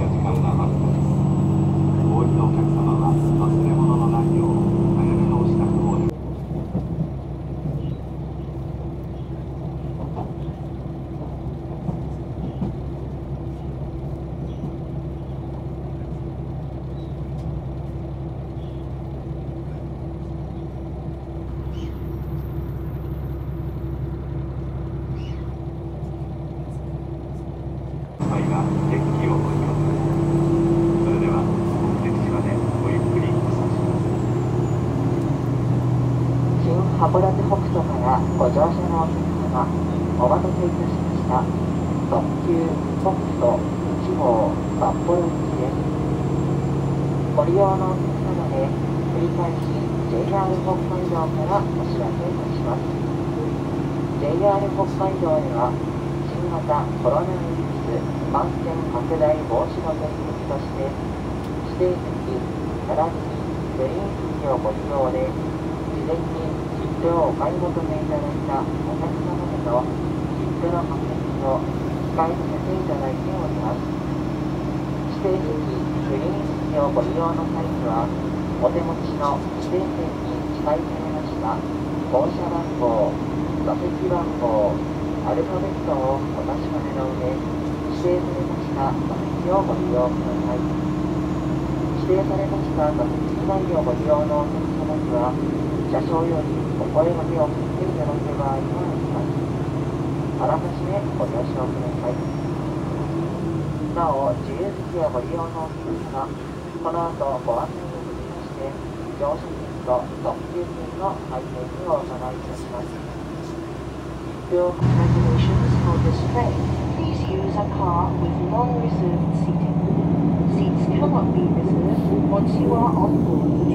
時間があるのです。お降りのお客様は忘れ物のないよう早めのお支度をお願いします。デッキをご利用ください。それでは目的地までごゆっくりお過ごしください。 新函館北斗からご乗車のお客様、お待たせいたしました。特急北斗1号札幌行きです。ご利用のお客様で繰り返し JR 北海道からお知らせいたします。JR 北海道では新型コロナウイルス感染拡大防止の点滴として指定席並びにグリーン席をご利用で事前に切符をお買い求めいただいたお客様への切符の発券を控えさせていただいております。指定席グリーン席をご利用の際にはお手持ちの指定席に記載されました降車番号、座席番号、アルファベットをお確かめの上指定されました座席をご利用ください。指定されました座席以外をご利用のお客様には、車掌よりお声掛けをさせていただく場合があります。あらかじめご了承ください。なお、自由席をご利用のお客様、この後ご案内を受けまして、乗車券と特急券の配券にお伺いいたします。Regulations for this train. Please use a car with non-reserved seating. Seats cannot be reserved once you are on board.